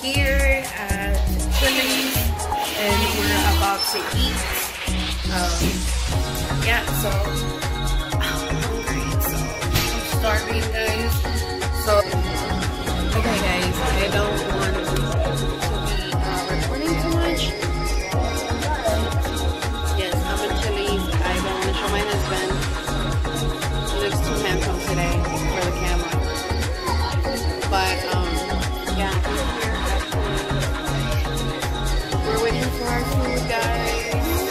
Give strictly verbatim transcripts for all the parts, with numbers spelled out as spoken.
here at Chili's and we're about to eat. Um, yeah, so I'm hungry, so I'm starving, guys. So, okay, guys, I don't want to be uh, recording too much. Yes, I'm at Chili's. I don't want to show my husband. He looks too handsome today for the camera. But, um, yeah, we're waiting for our food, guys.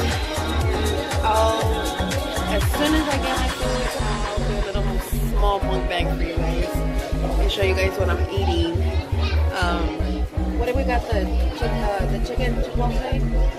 I'll, as soon as I get my food, I'll do a little small mukbang for you guys and show you guys what I'm eating. Um, what did we got? The, uh, the chicken chipotle?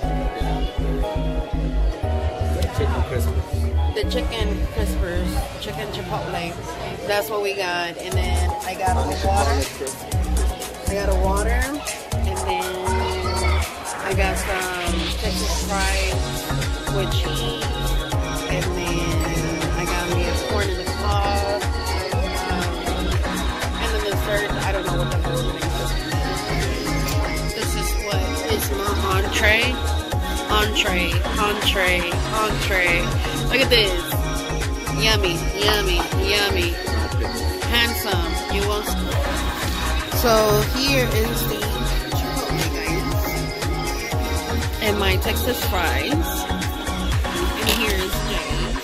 Chicken crispers. The chicken crispers, chicken chipotle. That's what we got. And then I got a water. I got a water. And then I got some Texas fries with cheese. And then I got me a corn in the cob. Um, and then the dessert, I don't know what the hell it is. This is what is my entree. Entree, entree, entree. Look at this. Yummy, yummy, yummy. Handsome. You want some? So here is the chipotle, guys. And my Texas fries. And here is James.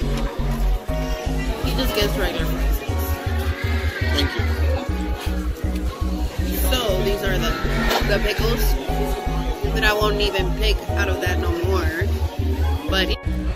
He just gets regular fries. Thank you. So these are the, the pickles. That I won't even pick out of that no more. But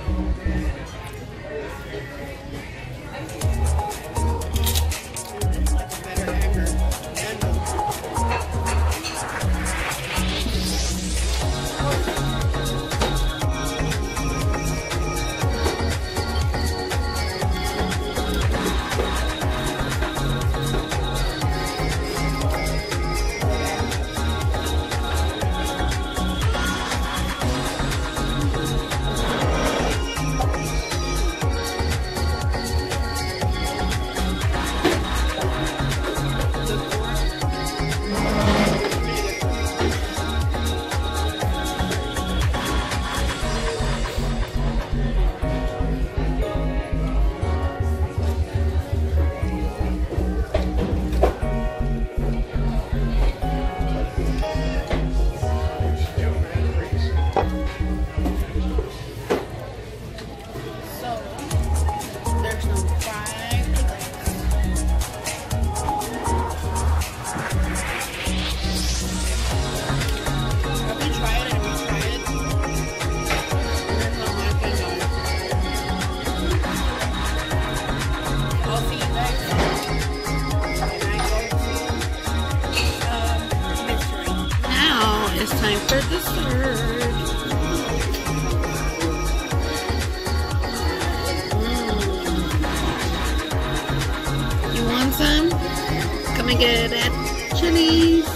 it's time for dessert. Mm. You want some? Come and get it at Chili's.